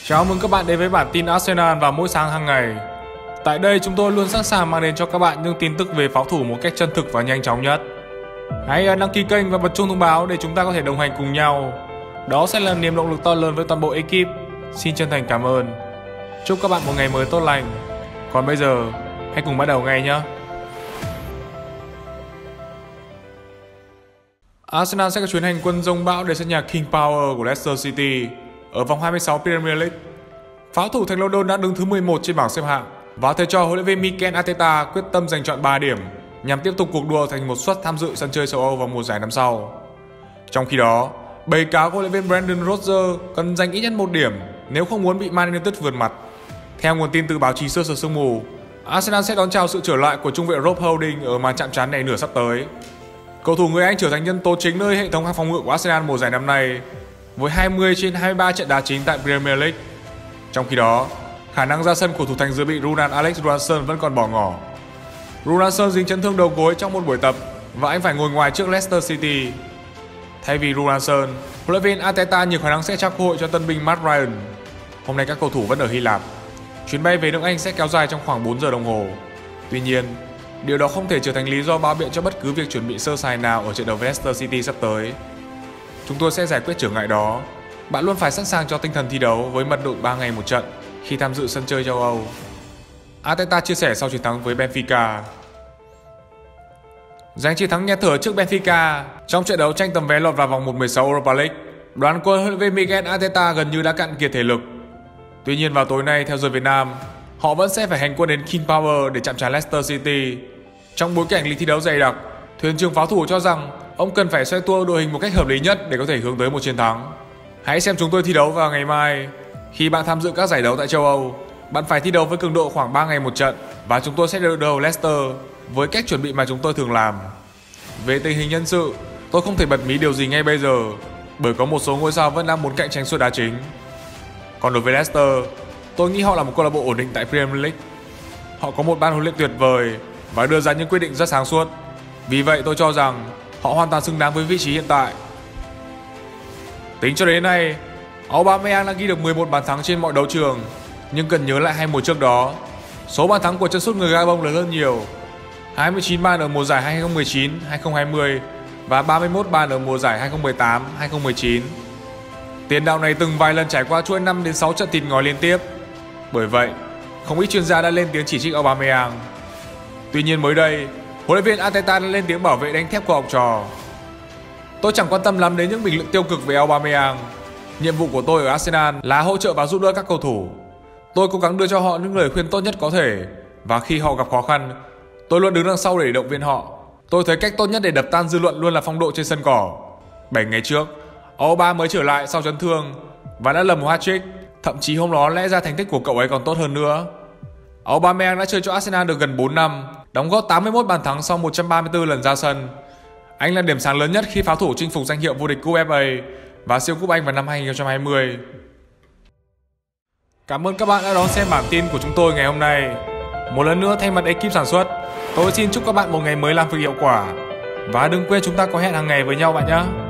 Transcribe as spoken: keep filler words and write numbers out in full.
Chào mừng các bạn đến với bản tin Arsenal vào mỗi sáng hàng ngày. Tại đây chúng tôi luôn sẵn sàng mang đến cho các bạn những tin tức về pháo thủ một cách chân thực và nhanh chóng nhất. Hãy ấn đăng ký kênh và bật chuông thông báo để chúng ta có thể đồng hành cùng nhau. Đó sẽ là niềm động lực to lớn với toàn bộ ekip. Xin chân thành cảm ơn. Chúc các bạn một ngày mới tốt lành. Còn bây giờ, hãy cùng bắt đầu ngay nhé. Arsenal sẽ có chuyến hành quân rông bão đến sân nhà King Power của Leicester City ở vòng hai mươi sáu Premier League. Pháo thủ thành London đã đứng thứ mười một trên bảng xếp hạng và thầy trò huấn luyện viên Mikel Arteta quyết tâm giành chọn ba điểm nhằm tiếp tục cuộc đua thành một suất tham dự sân chơi châu Âu vào mùa giải năm sau. Trong khi đó, bầy cáo của huấn luyện viên Brendan Rodgers cần giành ít nhất một điểm nếu không muốn bị Man United vượt mặt. Theo nguồn tin từ báo chí Sơ Sờ Sương Mù, Arsenal sẽ đón chào sự trở lại của trung vệ Rob Holding ở màn chạm trán này nửa sắp tới. Cầu thủ người Anh trở thành nhân tố chính nơi hệ thống phòng ngự của Arsenal mùa giải năm nay với hai mươi trên hai mươi ba trận đá chính tại Premier League. Trong khi đó, khả năng ra sân của thủ thành dự bị Runan Alex Johansson vẫn còn bỏ ngỏ. Johansson dính chấn thương đầu gối trong một buổi tập và anh phải ngồi ngoài trước Leicester City. Thay vì Johansson, huấn luyện viên Arteta nhiều khả năng sẽ trao cơ hội cho tân binh Matt Ryan. Hôm nay các cầu thủ vẫn ở Hy Lạp. Chuyến bay về nước Anh sẽ kéo dài trong khoảng bốn giờ đồng hồ. Tuy nhiên, điều đó không thể trở thành lý do bao biện cho bất cứ việc chuẩn bị sơ sài nào ở trận đấu với Leicester City sắp tới. Chúng tôi sẽ giải quyết trở ngại đó. Bạn luôn phải sẵn sàng cho tinh thần thi đấu với mật độ ba ngày một trận khi tham dự sân chơi châu Âu. Arteta chia sẻ sau chiến thắng với Benfica. Giành chiến thắng nghẹt thở trước Benfica trong trận đấu tranh tấm vé lọt vào vòng một mười sáu Europa League, đoàn quân huấn luyện viên Mikel Arteta gần như đã cạn kiệt thể lực. Tuy nhiên vào tối nay theo giờ Việt Nam, họ vẫn sẽ phải hành quân đến King Power để chạm trán Leicester City. Trong bối cảnh lịch thi đấu dày đặc, thuyền trưởng pháo thủ cho rằng ông cần phải xoay tua đội hình một cách hợp lý nhất để có thể hướng tới một chiến thắng. Hãy xem chúng tôi thi đấu vào ngày mai. Khi bạn tham dự các giải đấu tại châu Âu, bạn phải thi đấu với cường độ khoảng ba ngày một trận và chúng tôi sẽ đối đầu Leicester với cách chuẩn bị mà chúng tôi thường làm. Về tình hình nhân sự, tôi không thể bật mí điều gì ngay bây giờ bởi có một số ngôi sao vẫn đang muốn cạnh tranh suất đá chính. Còn đối với Leicester, tôi nghĩ họ là một câu lạc bộ ổn định tại Premier League. Họ có một ban huấn luyện tuyệt vời và đưa ra những quyết định rất sáng suốt. Vì vậy tôi cho rằng họ hoàn toàn xứng đáng với vị trí hiện tại. Tính cho đến nay, Aubameyang đã ghi được mười một bàn thắng trên mọi đấu trường, nhưng cần nhớ lại hai mùa trước đó, số bàn thắng của chân sút người Gabon lớn hơn nhiều. hai mươi chín bàn ở mùa giải hai không một chín hai không hai không và ba mươi mốt bàn ở mùa giải hai không một tám hai không một chín. Tiền đạo này từng vài lần trải qua chuỗi năm đến sáu trận thịt ngói liên tiếp. Bởi vậy, không ít chuyên gia đã lên tiếng chỉ trích Aubameyang. Tuy nhiên mới đây, huấn luyện viên Arteta đã lên tiếng bảo vệ đánh thép của học trò. Tôi chẳng quan tâm lắm đến những bình luận tiêu cực về Aubameyang. Nhiệm vụ của tôi ở Arsenal là hỗ trợ và giúp đỡ các cầu thủ. Tôi cố gắng đưa cho họ những lời khuyên tốt nhất có thể. Và khi họ gặp khó khăn, tôi luôn đứng đằng sau để động viên họ. Tôi thấy cách tốt nhất để đập tan dư luận luôn là phong độ trên sân cỏ. bảy ngày trước, Aubameyang mới trở lại sau chấn thương và đã lập một hat-trick. Thậm chí hôm đó lẽ ra thành tích của cậu ấy còn tốt hơn nữa. Aubameyang đã chơi cho Arsenal được gần bốn năm, đóng góp tám mươi mốt bàn thắng sau một trăm ba mươi tư lần ra sân. Anh là điểm sáng lớn nhất khi pháo thủ chinh phục danh hiệu vô địch cúp ép a và siêu cúp Anh vào năm hai không hai không. Cảm ơn các bạn đã đón xem bản tin của chúng tôi ngày hôm nay. Một lần nữa thay mặt ekip sản xuất, tôi xin chúc các bạn một ngày mới làm việc hiệu quả. Và đừng quên chúng ta có hẹn hàng ngày với nhau bạn nhé.